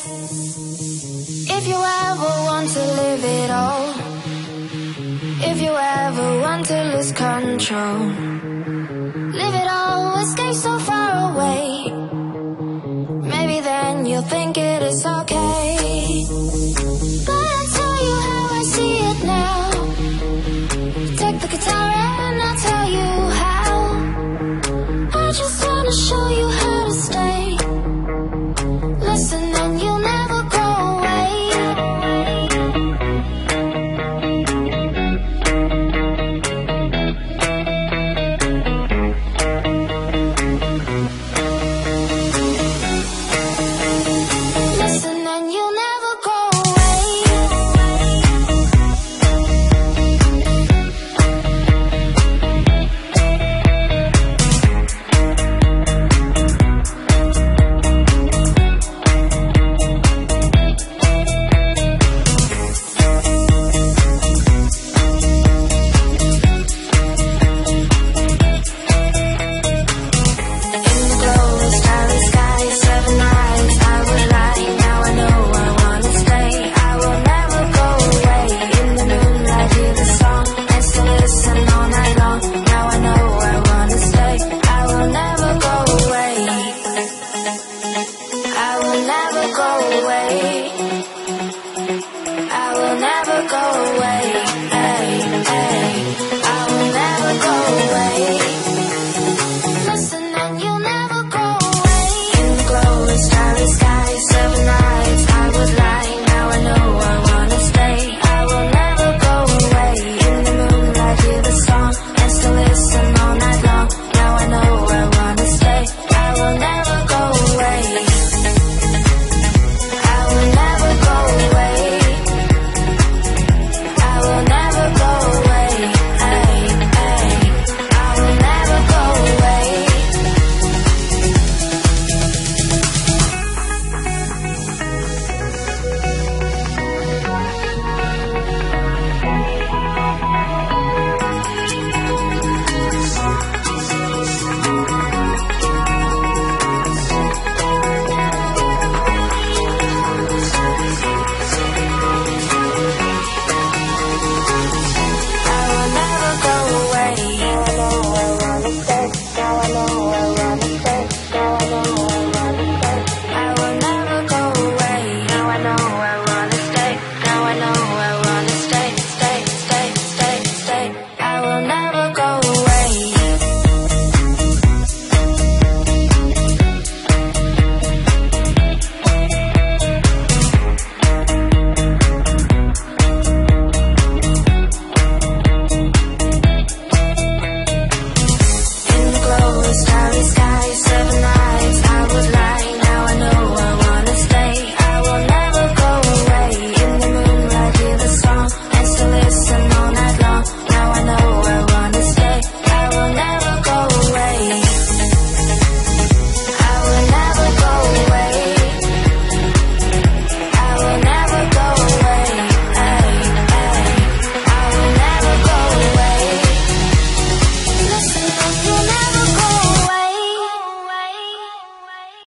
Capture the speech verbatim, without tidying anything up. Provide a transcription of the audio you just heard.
If you ever want to live it all, if you ever want to lose control, live it all, escape so far away. Maybe then you'll think it is okay. But I'll tell you how I see it now. Take the guitar and I'll tell you how. I just wanna show you how to stay. Listen and you'll never go away. Listen and you'll never go away. I will never go away.